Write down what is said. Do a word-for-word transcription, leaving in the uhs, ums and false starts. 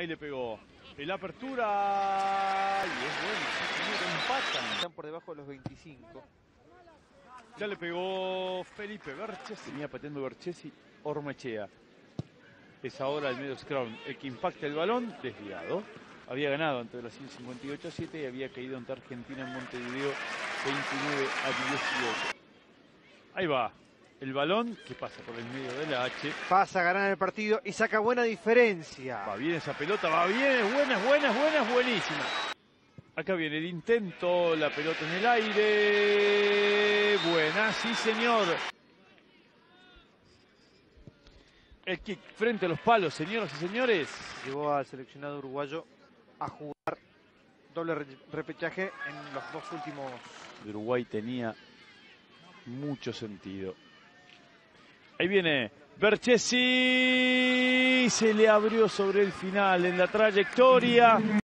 Ahí le pegó. El apertura. Y es bueno. Empatan. Están por debajo de los veinticinco. Ya le pegó Felipe Berchesi. Venía pateando Berchesi. Ormechea. Es ahora el medio scrum el que impacta el balón. Desviado. Había ganado ante Brasil cincuenta y ocho a siete y había caído ante Argentina en Montevideo veintinueve a dieciocho. Ahí va. El balón que pasa por el medio de la H. Pasa a ganar el partido y saca buena diferencia. Va bien esa pelota, va bien, es buena, es buena, es buena, es buenísima. Acá viene el intento, la pelota en el aire. Buena, sí señor. El kick frente a los palos, señoras y señores. Llevó al seleccionado uruguayo a jugar doble re repechaje en los dos últimos. Uruguay tenía mucho sentido. Ahí viene Berchesi. Se le abrió sobre el final en la trayectoria.